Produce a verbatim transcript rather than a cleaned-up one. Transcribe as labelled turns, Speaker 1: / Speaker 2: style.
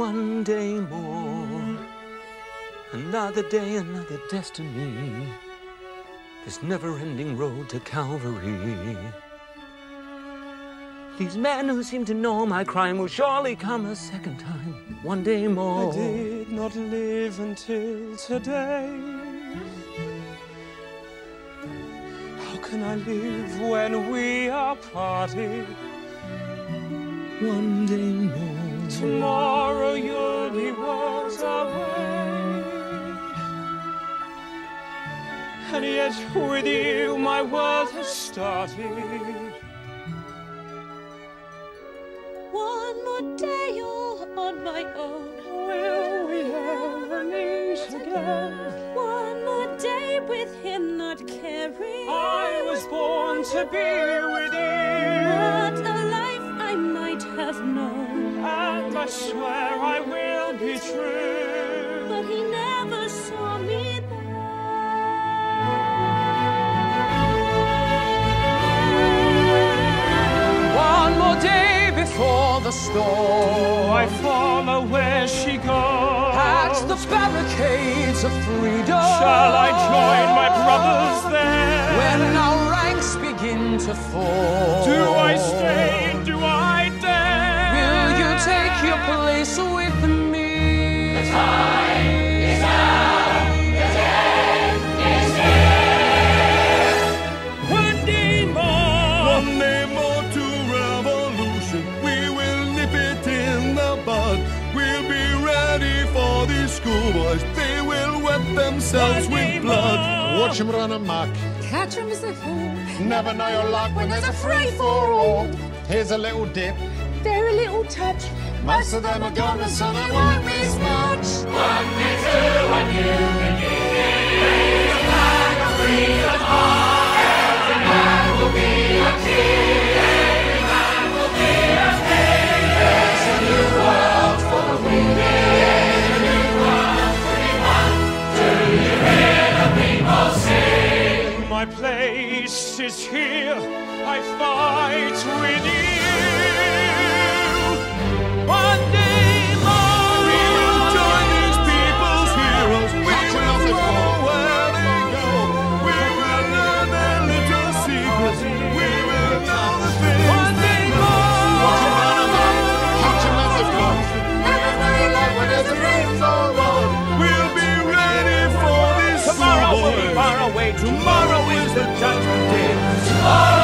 Speaker 1: one day more. Another day, another destiny. This never-ending road to Calvary. These men who seem to know my crime will surely come a second time, one day more.
Speaker 2: I did not live until today. How can I live when we are parted?
Speaker 1: One day more.
Speaker 2: Tomorrow you'll be worlds away. And yet with you my world has started.
Speaker 3: One more day all on my own.
Speaker 2: Will we ever meet again?
Speaker 3: One more day with him not caring.
Speaker 2: I was born to be with you.
Speaker 3: What a life I might have known.
Speaker 2: And I swear I will be true.
Speaker 3: But he never saw me there.
Speaker 2: One more day before the storm, I follow where she goes. At the barricades of freedom, shall I join my brothers there? When our ranks begin to fall, do I stay? Do I dare? Will you take your place with me? The time is now. The end is here. One day more.
Speaker 4: One day more to revolution. We will nip it in the bud. We'll be ready for these schoolboys. They will wet themselves with blood. Watch them run amok.
Speaker 5: Catch 'em as they fall.
Speaker 4: Never know your luck when there's a free-for-all. Here's a little dip.
Speaker 5: Very little touch.
Speaker 4: Most of them are gone, so they won't miss much.
Speaker 6: One day, two, and you begin. Raise a flag of freedom high. Every man will be a king. Every man will be a king. There's a new world for the weary. A new world for anyone. Do you hear the people sing?
Speaker 2: My place is here. I fight with you. One day more.
Speaker 4: We will join these people's heroes. We will know where they go. We will learn their little secrets. We will know the things
Speaker 2: One day
Speaker 4: they know.
Speaker 2: more.
Speaker 4: Watch 'em run amok. Catch 'em as they flock. Never know your luck when there's a free-for-all. We'll be ready for this
Speaker 2: Tomorrow will be
Speaker 4: schoolboys.
Speaker 2: far away. Tomorrow is the judgment day. Tomorrow